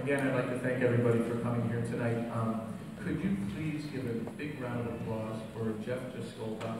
Again, I'd like to thank everybody for coming here tonight. Could you please give a big round of applause for Jeff Zogaib?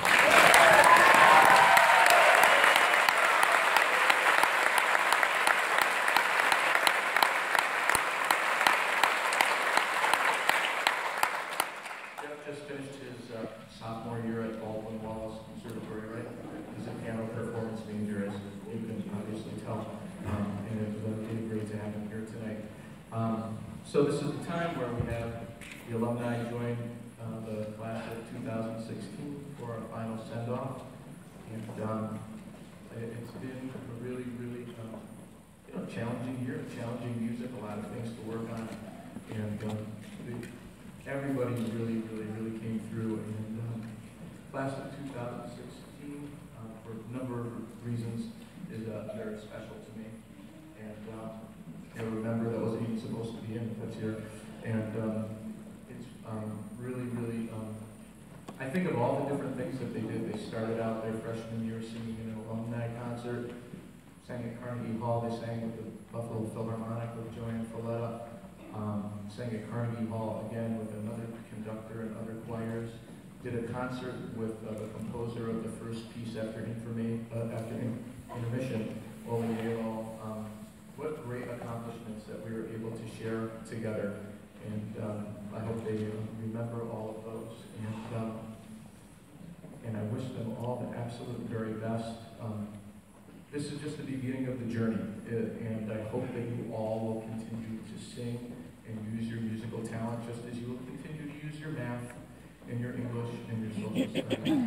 Jeff just finished his sophomore year at Wallace Conservatory, right? He's a piano performance major, as you can obviously tell, and it's really great to have him here tonight. So this is the time where we have the alumni join the class of 2016 for our final send-off, and it's been a really, really challenging year, challenging music, a lot of things to work on, and everybody really came through. And class of 2016, for a number of reasons, is very special to me. And I remember that wasn't even supposed to be in, but that's here. And it's really, I think of all the different things that they did. They started out their freshman year singing in an alumni concert, sang at Carnegie Hall. They sang with the Buffalo Philharmonic with Joanne Folletta. Sang at Carnegie Hall again with another conductor and other choirs. Did a concert with the composer of the first piece after intermission, Ole Yalo. What great accomplishments that we were able to share together, and I hope they remember all of those. And I wish them all the absolute very best. This is just the beginning of the journey, and I hope that you all will continue to sing and use your musical talent just as you will continue to use your math and your English and your social studies.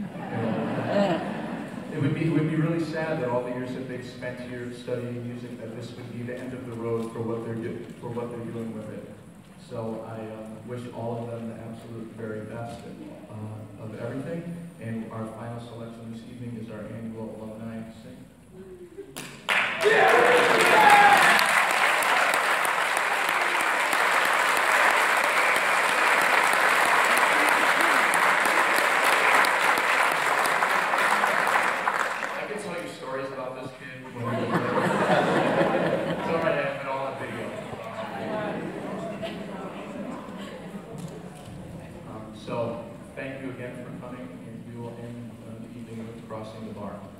It would be really sad that all the years that they've spent here studying music, that this would be the end of the road for what they're doing with it. So I wish all of them the absolute very best of everything. And our final selection this evening is our annual alumni sing. Yeah! So, thank you again for coming, and we will end the evening with Crossing the Bar.